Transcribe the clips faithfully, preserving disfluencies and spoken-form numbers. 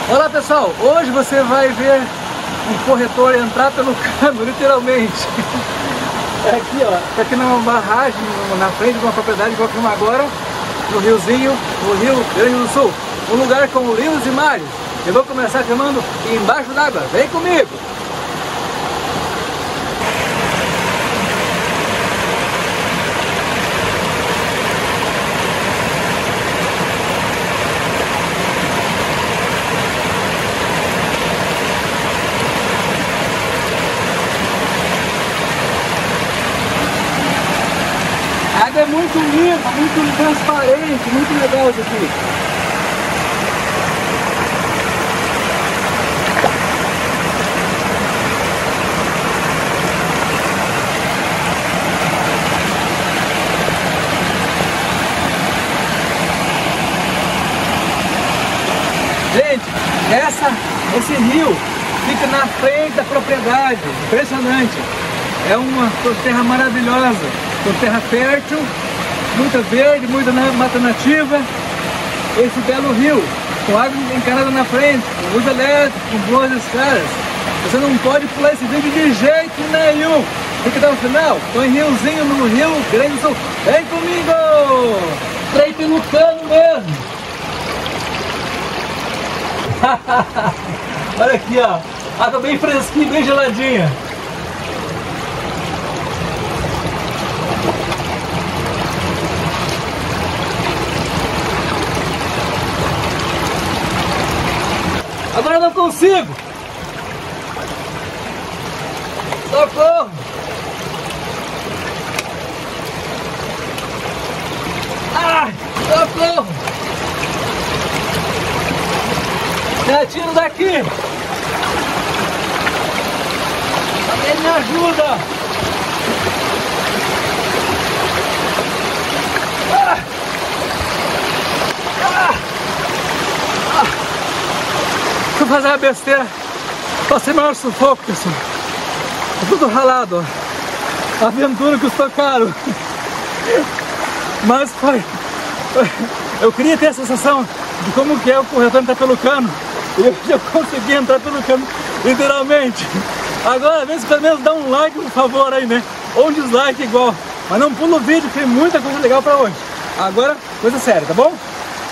Olá pessoal, hoje você vai ver um corretor entrar pelo cano, literalmente. É aqui, ó, tá aqui numa barragem, na frente de uma propriedade que eu filmo agora, no riozinho, no Rio Grande do Sul. Um lugar com rios e mares. Eu vou começar filmando embaixo d'água, vem comigo! A água é muito limpa, muito transparente, muito legal isso aqui. Gente, essa, esse rio fica na frente da propriedade, impressionante. É uma terra maravilhosa, uma terra fértil, muita verde, muita mata nativa. Esse belo rio, com água encanada na frente, com luz elétrica, com boas estradas. Você não pode pular esse vídeo de jeito nenhum. Fica até o final, estou em riozinho no Rio Grande do Sul. Vem comigo! Trem pelo cano mesmo! Olha aqui, ó, água bem fresquinha, bem geladinha. Agora eu não consigo. Socorro! Ai, socorro! Me atiro daqui! Alguém me ajuda! Ah! Ah! Ah! Fui fazer uma besteira, passei maior sufoco, pessoal. Tá tudo ralado, ó. A aventura custou caro. Mas foi. Eu queria ter a sensação de como que é o corretor entrar pelo cano. E eu já consegui entrar pelo cano, literalmente. Agora, vê se pelo menos dá um like, por favor, aí, né? Ou um dislike igual. Mas não pula o vídeo, tem muita coisa legal pra hoje. Agora, coisa séria, tá bom?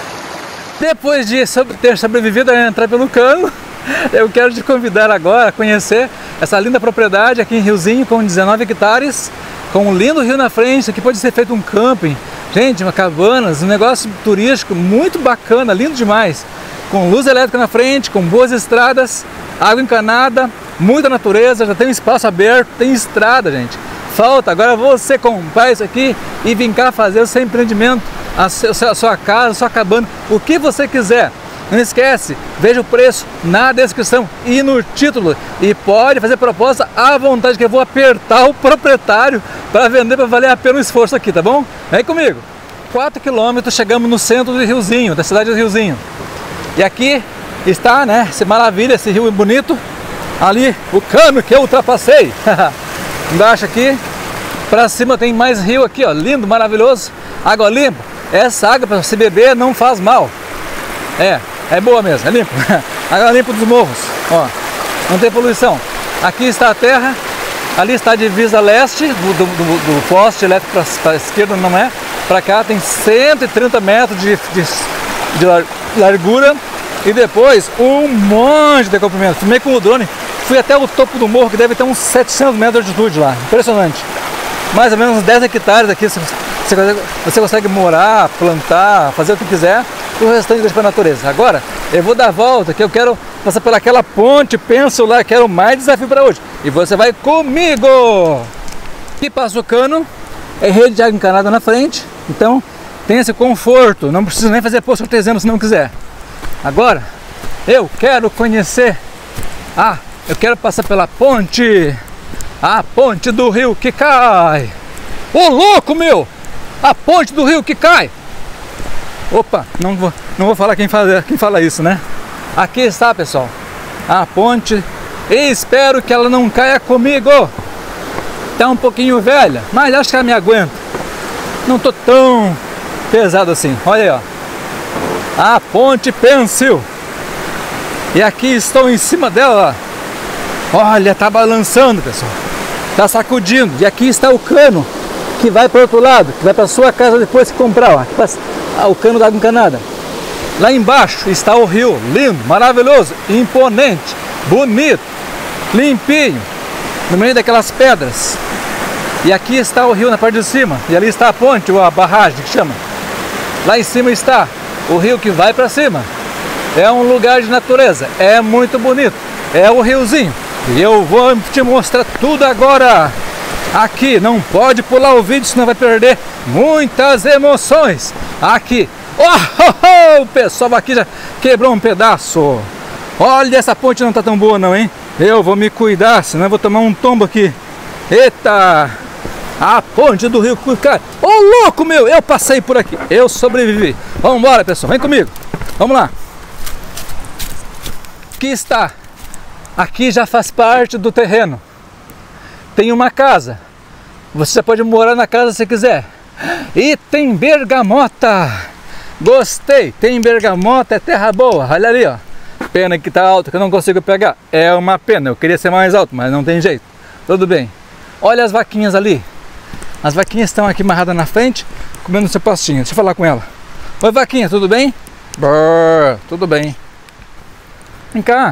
Depois de ter sobrevivido a entrar pelo cano, eu quero te convidar agora a conhecer essa linda propriedade aqui em Riozinho, com dezenove hectares, com um lindo rio na frente. Aqui pode ser feito um camping, gente, uma cabanas, um negócio turístico muito bacana, lindo demais. Com luz elétrica na frente, com boas estradas, água encanada, muita natureza, já tem um espaço aberto, tem estrada, gente. Falta agora você comprar isso aqui e vir cá fazer o seu empreendimento, a sua casa, a sua cabana, o que você quiser. Não esquece, veja o preço na descrição e no título. E pode fazer proposta à vontade, que eu vou apertar o proprietário para vender, para valer a pena o esforço aqui, tá bom? Vem comigo. quatro quilômetros, chegamos no centro do Riozinho, da cidade do Riozinho. E aqui está, né, essa maravilha, esse rio bonito. Ali o cano que eu ultrapassei. Embaixo aqui, para cima tem mais rio aqui, ó, lindo, maravilhoso. Água limpa. Essa água para se beber não faz mal. É, é boa mesmo, é limpo. Água limpa dos morros, ó, não tem poluição. Aqui está a terra, ali está a divisa leste do, do, do, do poste elétrico para a esquerda, não é? Para cá tem cento e trinta metros de, de, de largura e depois um monte de comprimento. Filmei com o drone, fui até o topo do morro, que deve ter uns setecentos metros de altitude lá, impressionante. Mais ou menos uns dez hectares aqui, você, você consegue morar, plantar, fazer o que quiser. E o restante deixa para a natureza. Agora eu vou dar a volta, que eu quero passar pelaquela ponte, penso lá, quero mais desafio para hoje. E você vai comigo! Aqui passa o cano, é rede de água encanada na frente, então tem esse conforto, não precisa nem fazer poço artesiano se não quiser. Agora eu quero conhecer, ah, eu quero passar pela ponte, a ponte do rio que cai. Ô louco, meu! A ponte do rio que cai! Opa, não vou, não vou falar quem fala, quem fala isso, né? Aqui está, pessoal, a ponte, e espero que ela não caia comigo. Tá um pouquinho velha, mas acho que ela me aguenta. Não tô tão pesado assim. Olha aí, ó. A ponte Pêncil. E aqui estou em cima dela. Olha, tá balançando, pessoal. Tá sacudindo. E aqui está o cano que vai para o outro lado, que vai para sua casa depois que comprar. Ó. Aqui passa, ah, o cano da água encanada. Lá embaixo está o rio, lindo, maravilhoso, imponente, bonito, limpinho, no meio daquelas pedras. E aqui está o rio na parte de cima. E ali está a ponte, ou a barragem que chama. Lá em cima está o rio que vai para cima. É um lugar de natureza, é muito bonito. É o riozinho. E eu vou te mostrar tudo agora. Aqui, não pode pular o vídeo, senão vai perder muitas emoções. Aqui. Oh, oh, oh, o pessoal aqui já quebrou um pedaço. Olha, essa ponte não tá tão boa não, hein? Eu vou me cuidar, senão eu vou tomar um tombo aqui. Eita! A ponte do rio Cuicá. Ô, oh, louco, meu! Eu passei por aqui. Eu sobrevivi. Vamos embora, pessoal. Vem comigo. Vamos lá. Aqui está. Aqui já faz parte do terreno. Tem uma casa. Você pode morar na casa se quiser. E tem bergamota. Gostei. Tem bergamota, é terra boa. Olha ali, ó. Pena que tá alta, que eu não consigo pegar. É uma pena. Eu queria ser mais alto, mas não tem jeito. Tudo bem. Olha as vaquinhas ali. As vaquinhas estão aqui amarradas na frente, comendo seu pastinho. Deixa eu falar com ela. Oi, vaquinha, tudo bem? Brrr, tudo bem. Vem cá.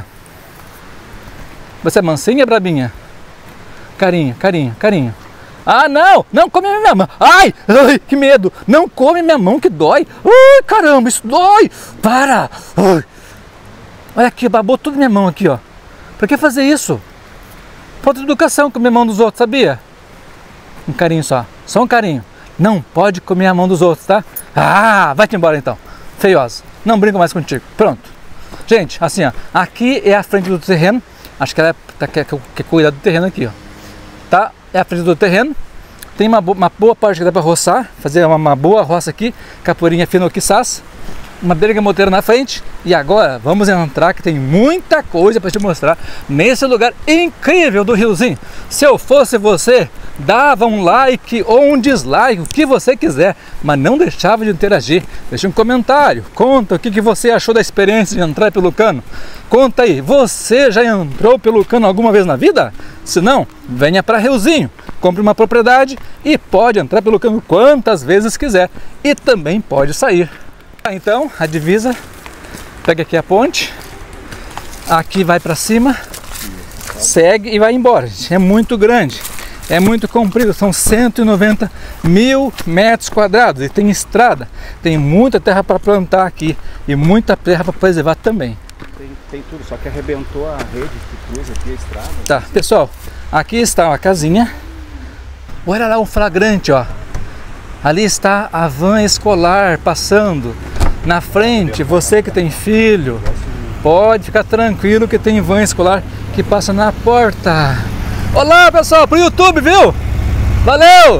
Você é mansinha ou brabinha? Carinho, carinho, carinho. Ah, não! Não come minha mão! Ai! Ai, que medo! Não come minha mão que dói! Ai, caramba, isso dói! Para! Ai. Olha aqui, babou tudo minha mão aqui, ó. Pra que fazer isso? Falta de educação comer a mão dos outros, sabia? Um carinho só, só um carinho. Não pode comer a mão dos outros, tá? Ah, vai-te embora então. Feiosa. Não brinco mais contigo. Pronto. Gente, assim, ó. Aqui é a frente do terreno. Acho que ela é, quer, quer cuidar do terreno aqui, ó. Tá? É a frente do terreno. Tem uma, uma boa parte que dá para roçar. Fazer uma, uma boa roça aqui. Capoeirinha fina quiçás. Uma bergamoteira na frente. E agora vamos entrar, que tem muita coisa para te mostrar nesse lugar incrível do riozinho. Se eu fosse você, dava um like ou um dislike, o que você quiser, mas não deixava de interagir. Deixa um comentário, conta o que, que você achou da experiência de entrar pelo cano. Conta aí, você já entrou pelo cano alguma vez na vida? Se não, venha para Riozinho, compre uma propriedade e pode entrar pelo cano quantas vezes quiser e também pode sair. Então, a divisa, pega aqui a ponte, aqui vai para cima, segue e vai embora. É muito grande, é muito comprido, são cento e noventa mil metros quadrados e tem estrada, tem muita terra para plantar aqui e muita terra para preservar também. Tem, tem tudo, só que arrebentou a rede que cruza aqui a estrada. Tá, pessoal, aqui está uma casinha, olha lá um flagrante, ó. Ali está a van escolar passando. Na frente, você que tem filho, pode ficar tranquilo que tem van escolar que passa na porta. Olá, pessoal, pro YouTube, viu? Valeu!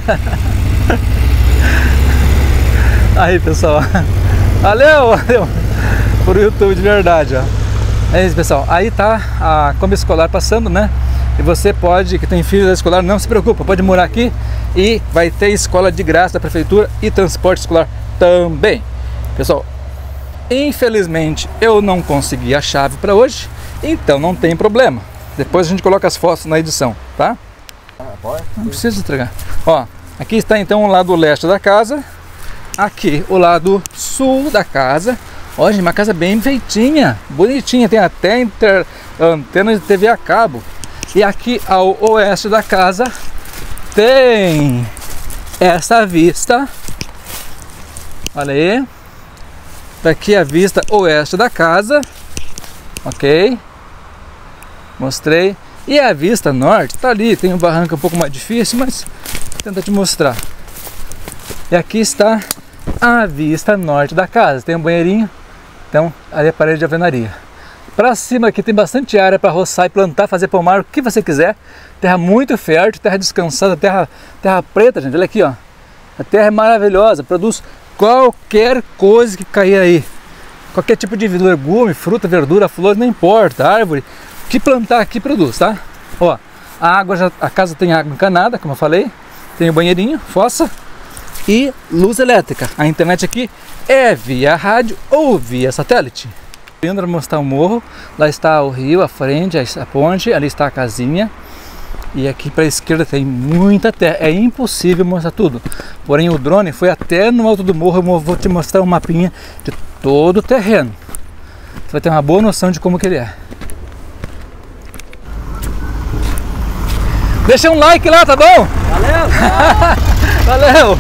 Aí, pessoal. Valeu, valeu. Pro YouTube de verdade, ó. É isso, pessoal. Aí tá a Kombi escolar passando, né? E você pode, que tem filho da escolar, não se preocupa, pode morar aqui e vai ter escola de graça da prefeitura e transporte escolar também. Pessoal, infelizmente eu não consegui a chave para hoje, então não tem problema. Depois a gente coloca as fotos na edição, tá? Não precisa entregar. Ó, aqui está então o lado leste da casa, aqui o lado sul da casa. Olha, uma casa bem feitinha, bonitinha, tem até inter... antena de T V a cabo. E aqui ao oeste da casa tem essa vista. Olha aí. Daqui a vista oeste da casa. Ok. Mostrei. E a vista norte tá ali. Tem um barranco um pouco mais difícil, mas vou tentar te mostrar. E aqui está a vista norte da casa. Tem um banheirinho. Então, ali é a parede de alvenaria. Para cima aqui tem bastante área para roçar e plantar, fazer pomar, o que você quiser. Terra muito fértil, terra descansada, terra, terra preta, gente. Olha aqui, ó. A terra é maravilhosa, produz qualquer coisa que cair aí. Qualquer tipo de legume, fruta, verdura, flor, não importa, árvore. O que plantar aqui produz, tá? Ó, a água, já, a casa tem água encanada, como eu falei. Tem o banheirinho, fossa e luz elétrica. A internet aqui é via rádio ou via satélite. Vindo para mostrar o morro, lá está o rio, a frente, a ponte, ali está a casinha. E aqui para a esquerda tem muita terra, é impossível mostrar tudo. Porém o drone foi até no alto do morro, eu vou te mostrar um mapinha de todo o terreno. Você vai ter uma boa noção de como que ele é. Deixa um like lá, tá bom? Valeu! Valeu!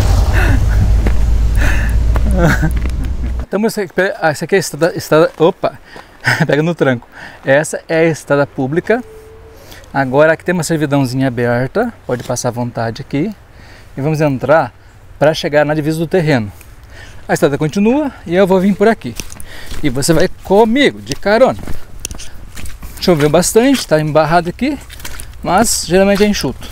Estamos aqui, essa aqui é a estrada, estrada, opa, pega no tranco. Essa é a estrada pública. Agora aqui tem uma servidãozinha aberta, pode passar à vontade aqui. E vamos entrar para chegar na divisa do terreno. A estrada continua e eu vou vir por aqui. E você vai comigo, de carona. Choveu bastante, está embarrado aqui, mas geralmente é enxuto.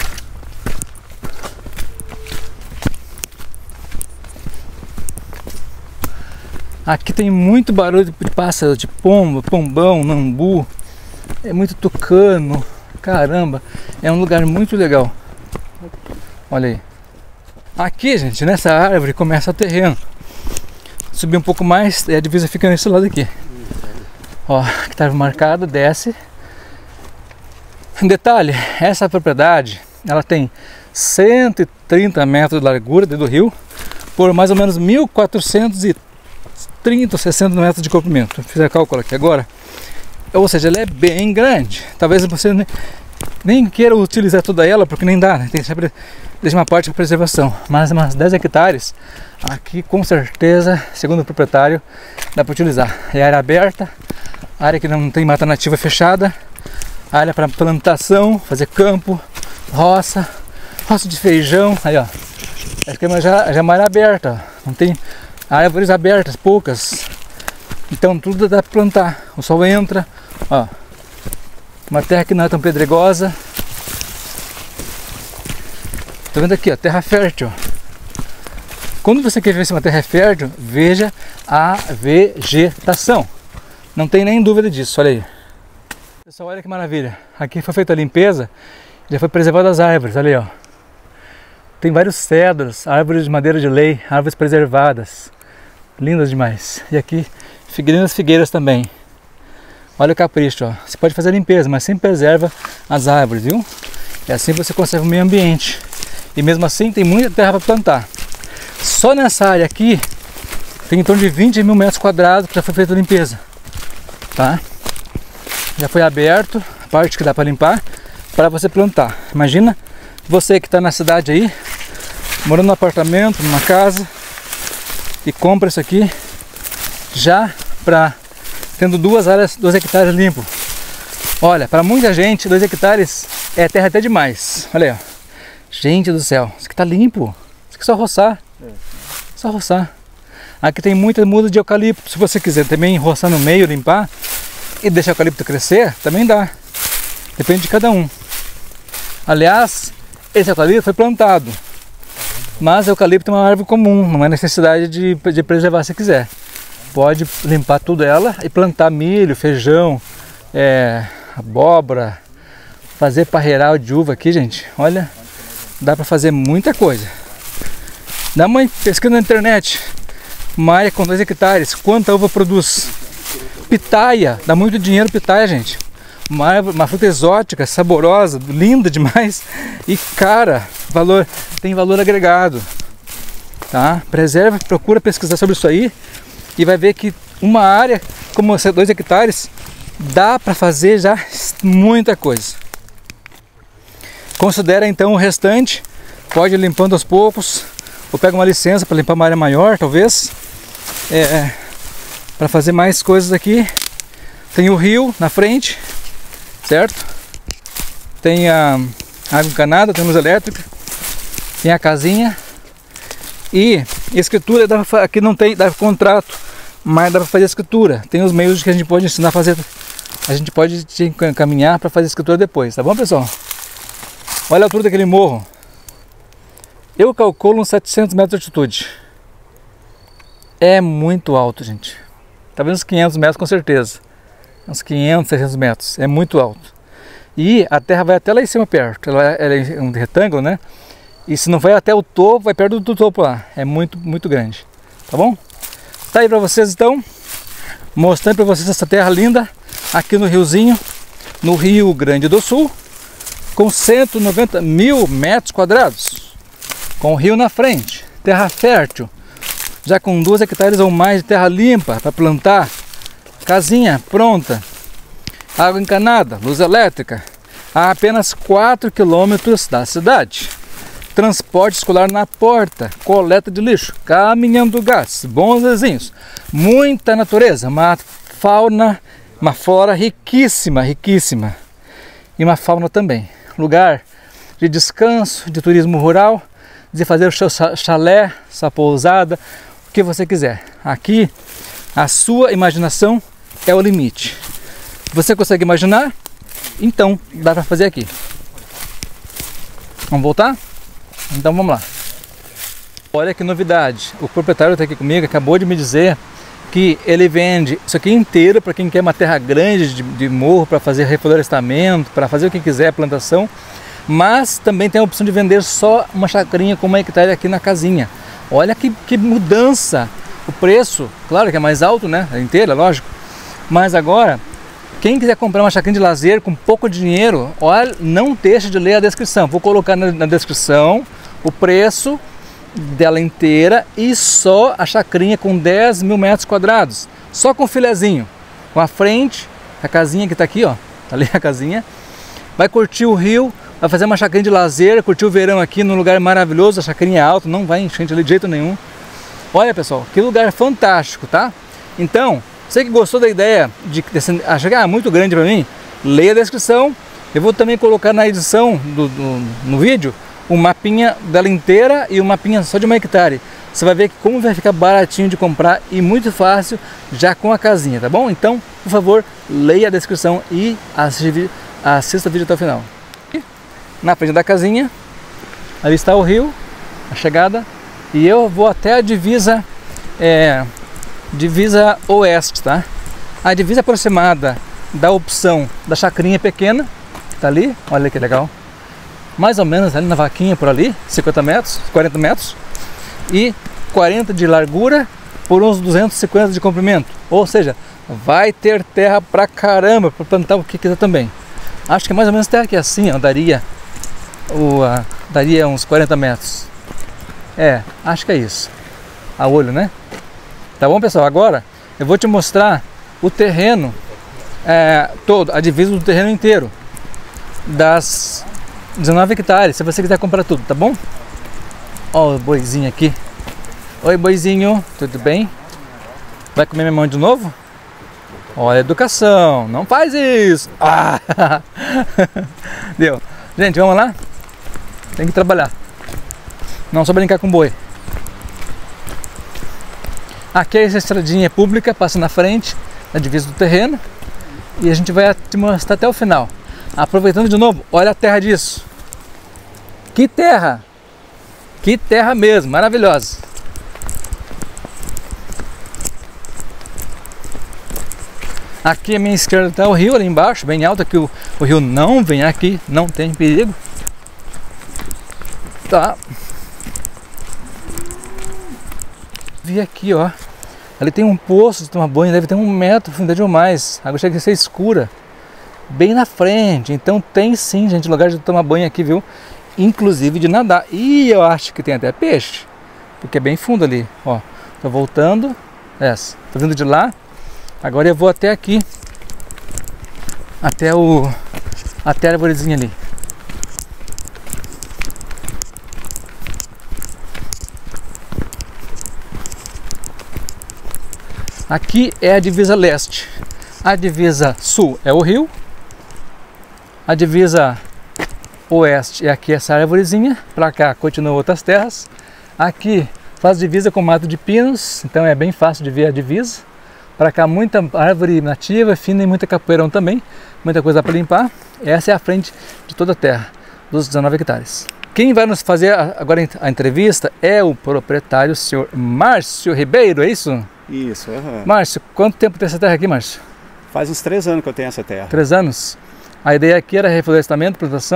Aqui tem muito barulho de pássaro, de pombo, pombão, nambu. É muito tucano. Caramba, é um lugar muito legal. Olha aí. Aqui, gente, nessa árvore começa o terreno. Subir um pouco mais e a divisa fica nesse lado aqui. Ó, que estava marcado, desce. Detalhe, essa propriedade, ela tem cento e trinta metros de largura dentro do rio, por mais ou menos mil quatrocentos e trinta ou sessenta metros de comprimento. Fiz o cálculo aqui agora. Ou seja, ela é bem grande. Talvez você nem, nem queira utilizar toda ela, porque nem dá, né? Tem sempre deixa uma parte de preservação. Mas umas dez hectares, aqui com certeza, segundo o proprietário, dá para utilizar. É área aberta, área que não tem mata nativa fechada, área para plantação, fazer campo, roça, roça de feijão. Aí ó, acho que já, já é uma área aberta, não tem árvores abertas, poucas. Então tudo dá para plantar, o sol entra, ó, uma terra que não é tão pedregosa. Tá vendo aqui, ó, terra fértil. Quando você quer ver se uma terra é fértil, veja a vegetação. Não tem nem dúvida disso, olha aí. Pessoal, olha que maravilha. Aqui foi feita a limpeza, já foi preservada as árvores, olha aí, ó. Tem vários cedros, árvores de madeira de lei, árvores preservadas. Lindas demais. E aqui figueiras figueiras também. Olha o capricho, ó. Você pode fazer a limpeza, mas sempre preserva as árvores, viu? E assim você conserva o meio ambiente. E mesmo assim tem muita terra para plantar. Só nessa área aqui tem em torno de vinte mil metros quadrados que já foi feita a limpeza. Tá? Já foi aberto a parte que dá para limpar para você plantar. Imagina você que está na cidade aí, morando num apartamento, numa casa, e compra isso aqui já para tendo duas áreas, dois hectares limpo. Olha, para muita gente, dois hectares é terra até demais. Olha aí, ó. Gente do céu, isso aqui tá limpo. Isso aqui é só roçar. É. Só roçar. Aqui tem muita muda de eucalipto. Se você quiser também roçar no meio, limpar e deixar o eucalipto crescer, também dá. Depende de cada um. Aliás, esse eucalipto foi plantado. Mas o eucalipto é uma árvore comum, não é necessidade de, de preservar se quiser. Pode limpar tudo ela e plantar milho, feijão, é, abóbora, fazer parreiral de uva aqui, gente. Olha, dá para fazer muita coisa. Dá uma pesquisa na internet. Uma área com dois hectares, quanta uva produz? Pitaia, dá muito dinheiro pitaia, gente. Uma, árvore, uma fruta exótica, saborosa, linda demais e cara, valor, tem valor agregado, tá? Preserva, procura pesquisar sobre isso aí e vai ver que uma área como dois hectares dá para fazer já muita coisa. Considera então o restante, pode ir limpando aos poucos ou pega uma licença para limpar uma área maior, talvez, é, para fazer mais coisas aqui. Tem o rio na frente, certo? Tem a água encanada, tem luz elétrica, tem a casinha e escritura. Dá pra, aqui não tem, dá contrato, mas dá para fazer escritura. Tem os meios que a gente pode ensinar a fazer. A gente pode te encaminhar para fazer escritura depois, tá bom, pessoal? Olha a altura daquele morro. Eu calculo uns setecentos metros de altitude. É muito alto, gente. Talvez uns quinhentos metros com certeza. Uns quinhentos, seiscentos metros. É muito alto. E a terra vai até lá em cima perto. Ela, ela é um retângulo, né? E se não vai até o topo, vai perto do topo lá. É muito, muito grande. Tá bom? Tá aí pra vocês então. mostrando para vocês essa terra linda aqui no riozinho, no Rio Grande do Sul, com cento e noventa mil metros quadrados, com o rio na frente, terra fértil, já com dois hectares ou mais de terra limpa para plantar, casinha pronta, água encanada, luz elétrica, a apenas quatro quilômetros da cidade. Transporte escolar na porta, coleta de lixo, caminhão do gás, bons vizinhos, muita natureza, uma fauna, uma flora riquíssima, riquíssima, e uma fauna também. Lugar de descanso, de turismo rural, de fazer o seu chalé, sua pousada, o que você quiser. Aqui, a sua imaginação é o limite. Você consegue imaginar? Então, dá para fazer aqui. Vamos voltar? Então vamos lá. Olha que novidade, o proprietário está aqui comigo, acabou de me dizer que ele vende isso aqui inteiro para quem quer uma terra grande de, de morro, para fazer reflorestamento, para fazer o que quiser, plantação, mas também tem a opção de vender só uma chacrinha com uma hectare aqui na casinha. Olha que, que mudança, o preço, claro que é mais alto, né, inteira, lógico, mas agora, quem quiser comprar uma chacrinha de lazer com pouco dinheiro, olha, não deixe de ler a descrição, vou colocar na, na descrição o preço dela inteira e só a chacrinha com dez mil metros quadrados, só com filezinho, com a frente, a casinha que está aqui, ó, tá ali a casinha, vai curtir o rio, vai fazer uma chacrinha de lazer, curtir o verão aqui num lugar maravilhoso, a chacrinha é alta, não vai enchente ali de jeito nenhum. Olha pessoal, que lugar fantástico, tá? Então, você que gostou da ideia de achar que é muito grande para mim, leia a descrição, eu vou também colocar na edição do, do, no vídeo, um mapinha dela inteira e um mapinha só de uma hectare. Você vai ver que como vai ficar baratinho de comprar e muito fácil já com a casinha, tá bom? Então, por favor, leia a descrição e assista, assista o vídeo até o final. Na frente da casinha, ali está o rio, a chegada, e eu vou até a divisa, é, divisa oeste, tá? A divisa aproximada da opção da chacrinha pequena, tá ali, olha que legal. Mais ou menos ali na vaquinha por ali, cinquenta metros, quarenta metros e quarenta de largura por uns duzentos e cinquenta de comprimento. Ou seja, vai ter terra pra caramba para plantar o que quiser também. Acho que mais ou menos terra aqui assim, ó, daria, o, uh, daria uns quarenta metros. É, acho que é isso. A olho, né? Tá bom, pessoal? Agora eu vou te mostrar o terreno é, todo, a divisa do terreno inteiro das dezenove hectares, se você quiser comprar tudo, tá bom? Ó o boizinho aqui. Oi boizinho, tudo bem? Vai comer minha mão de novo? Olha a educação, não faz isso! Ah! Deu. Gente, vamos lá? Tem que trabalhar. Não só brincar com boi. Aqui essa estradinha pública, passa na frente, na divisa do terreno. E a gente vai te mostrar até o final. Aproveitando de novo, olha a terra disso. Que terra! Que terra mesmo, maravilhosa. Aqui à minha esquerda está o rio, ali embaixo, bem alto, que o, o rio não vem aqui, não tem perigo. Tá. Vi aqui, ó. Ali tem um poço de tomar banho, deve ter um metro, profundidade ou mais. A água chega a ser escura. Bem na frente, então tem sim, gente, lugar de tomar banho aqui, viu? Inclusive de nadar. E eu acho que tem até peixe, porque é bem fundo ali, ó. Tô voltando, essa, tô vindo de lá. Agora eu vou até aqui, até o, até a arvorezinha ali. Aqui é a divisa leste, a divisa sul é o rio, a divisa oeste é aqui essa arvorezinha, para cá continuam outras terras, aqui faz divisa com mato de pinos, então é bem fácil de ver a divisa, para cá muita árvore nativa, fina e muita capoeirão também, muita coisa para limpar. Essa é a frente de toda a terra, dos dezenove hectares. Quem vai nos fazer agora a entrevista é o proprietário, o senhor Márcio Ribeiro, é isso? Isso, uhum. Márcio, quanto tempo tem essa terra aqui, Márcio? Faz uns três anos que eu tenho essa terra. Três anos? A ideia aqui era reflorestamento, plantação?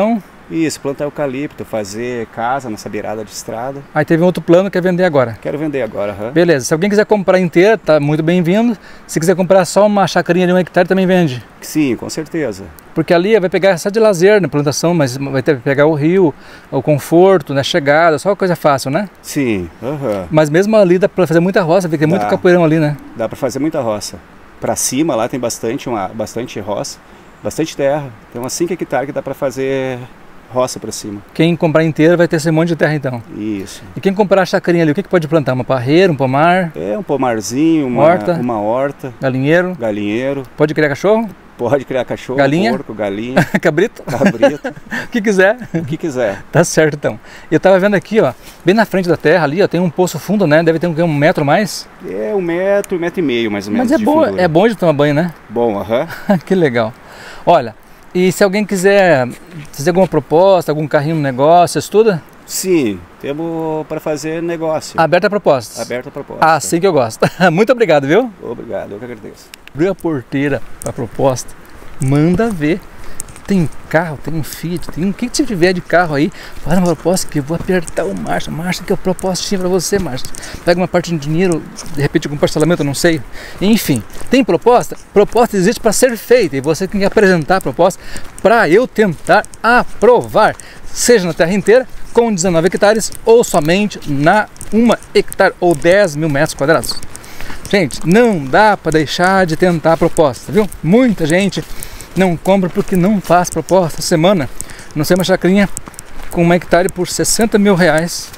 Isso, plantar eucalipto, fazer casa nessa beirada de estrada. Aí teve um outro plano que é vender agora. Quero vender agora, aham. Beleza, se alguém quiser comprar inteira, tá muito bem-vindo. Se quiser comprar só uma chacrinha de um hectare, também vende. Sim, com certeza. Porque ali vai pegar só de lazer na plantação, mas vai ter que pegar o rio, o conforto, né, chegada, só coisa fácil, né? Sim, aham. Mas mesmo ali dá pra fazer muita roça, porque tem muito capoeirão ali, né? Dá pra fazer muita roça. Pra cima lá tem bastante, uma, bastante roça, bastante terra. Tem umas cinco hectares que dá pra fazer roça pra cima. Quem comprar inteira vai ter esse monte de terra então. Isso. E quem comprar a chacrinha ali, o que, que pode plantar? Uma parreira, um pomar? É, um pomarzinho, uma horta, uma horta. Galinheiro? Galinheiro. Pode criar cachorro? Pode criar cachorro, galinha? Porco, galinha. Cabrito? Cabrito. O que quiser. O que quiser. Tá certo então. E eu tava vendo aqui, ó, bem na frente da terra ali, ó, tem um poço fundo, né? Deve ter um, um metro mais. É, um metro, um metro e meio mais ou menos. Mas é bom, é bom de tomar banho, né? Bom, aham. Que legal. Olha, e se alguém quiser fazer alguma proposta, algum carrinho no negócio, estuda? Sim, temos para fazer negócio. Aberta a propostas? Aberta a proposta. Ah, assim que eu gosto. Muito obrigado, viu? Obrigado, eu que agradeço. Abriu a porteira para a proposta, manda ver. Tem carro, tem um Fiat, tem um que se tiver de carro aí, faz uma proposta que eu vou apertar o Márcio. Márcio, que eu propostinha para você, Márcio. Pega uma parte de dinheiro, de repente algum parcelamento, eu não sei. Enfim, tem proposta? Proposta existe para ser feita e você tem que apresentar a proposta para eu tentar aprovar. Seja na terra inteira, com dezenove hectares, ou somente na uma hectare ou dez mil metros quadrados. Gente, não dá para deixar de tentar a proposta, viu? Muita gente não compra porque não faz proposta. Semana, não sei, uma chacrinha com uma hectare por sessenta mil reais.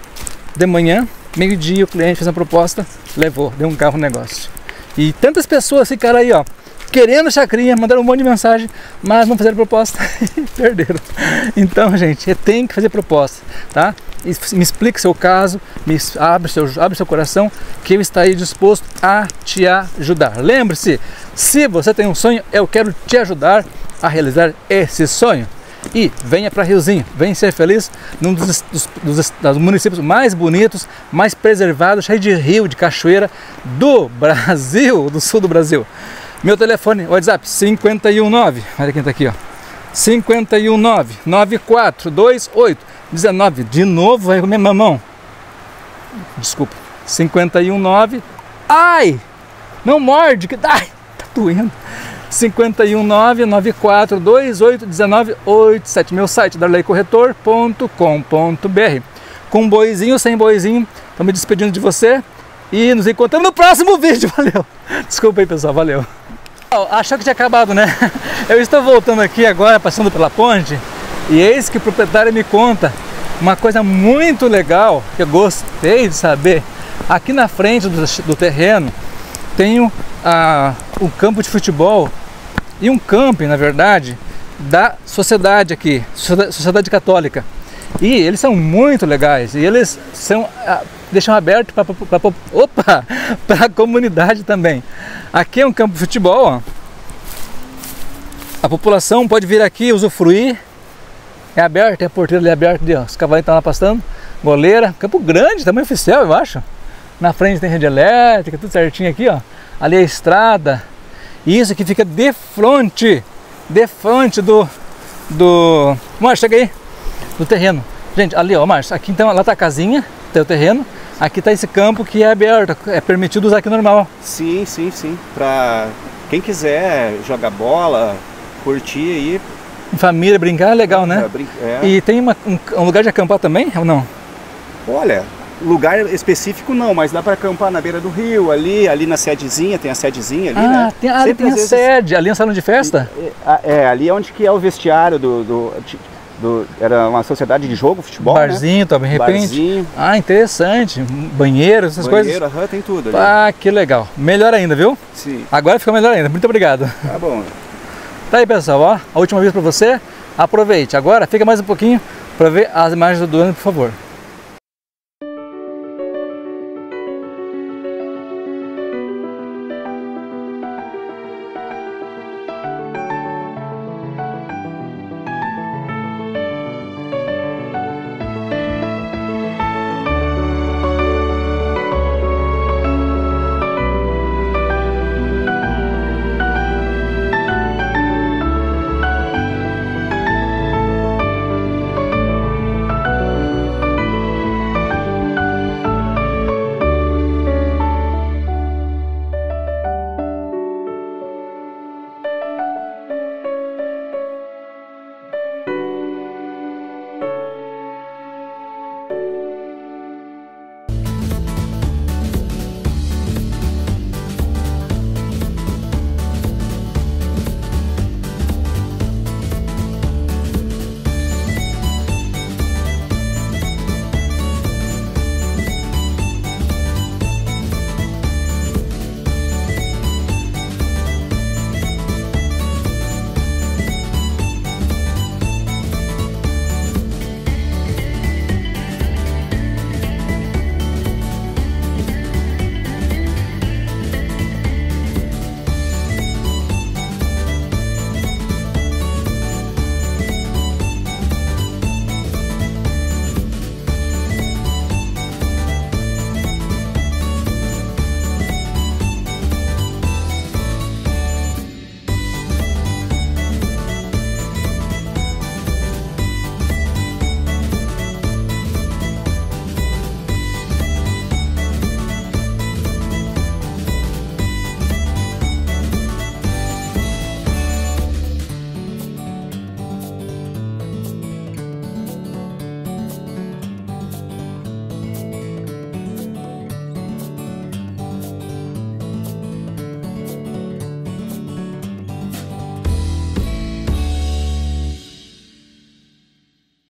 De manhã, meio-dia, o cliente fez uma proposta, levou, deu um carro no negócio. E tantas pessoas ficaram aí, ó, querendo chacrinha, mandaram um monte de mensagem, mas não fizeram proposta e perderam. Então, gente, tem que fazer proposta, tá? E me explique seu caso, me abre seu, abre seu coração, que eu estarei disposto a te ajudar. Lembre-se, se você tem um sonho, eu quero te ajudar a realizar esse sonho. E venha para Riozinho, venha ser feliz num dos, dos, dos, dos municípios mais bonitos, mais preservados, cheio de rio, de cachoeira do Brasil, do sul do Brasil. Meu telefone, WhatsApp, cinco um nove, olha quem está aqui, ó, cinco um nove, nove quatro dois oito, um nove, de novo, vai comer mamão, desculpa, cinco um nove, ai, não morde, que ai, tá doendo, cinco um nove, nove quatro dois oito, um nove oito sete, meu site, darley corretor ponto com ponto br, com boizinho, sem boizinho, estou me despedindo de você e nos encontramos no próximo vídeo, valeu, desculpa aí pessoal, valeu. Achou que tinha acabado, né? Eu estou voltando aqui agora, passando pela ponte, e eis que o proprietário me conta uma coisa muito legal, que eu gostei de saber. Aqui na frente do, do terreno tem um, ah, um campo de futebol e um camping, na verdade, da sociedade aqui, Sociedade Católica. E eles são muito legais, e eles são, ah, deixam aberto para opa, para a comunidade também. Aqui é um campo de futebol, ó. A população pode vir aqui usufruir. É aberto, é a porteira ali aberta, ali, ó. Os cavalinhos estão lá pastando. Goleira, campo grande, tamanho oficial, eu acho. Na frente tem rede elétrica, tudo certinho aqui, ó. Ali é a estrada. E isso aqui fica de frente, de frente do do. Márcio, chega aí. Do terreno. Gente, ali, ó, Márcio, aqui então, lá tá a casinha, tem o terreno. Aqui está esse campo que é aberto, é permitido usar aqui normal. Sim, sim, sim. Para quem quiser jogar bola, curtir aí. Em família, brincar é legal, né? É. E tem uma, um, um lugar de acampar também ou não? Olha, lugar específico não, mas dá para acampar na beira do rio, ali, ali na sedezinha, tem a sedezinha ali, ah, né? Tem, ali tem a vezes... sede, ali é um salão de festa? É, é, ali é onde que é o vestiário do... do... Do, era uma sociedade de jogo, futebol, barzinho, né? Também, de repente. Barzinho. Ah, interessante. Banheiro, essas Banheiro, coisas. Aham, tem tudo ali. Ah, que legal. Melhor ainda, viu? Sim. Agora ficou melhor ainda. Muito obrigado. Tá bom. Tá aí, pessoal, ó. A última vez para você. Aproveite. Agora fica mais um pouquinho para ver as imagens do ano, por favor.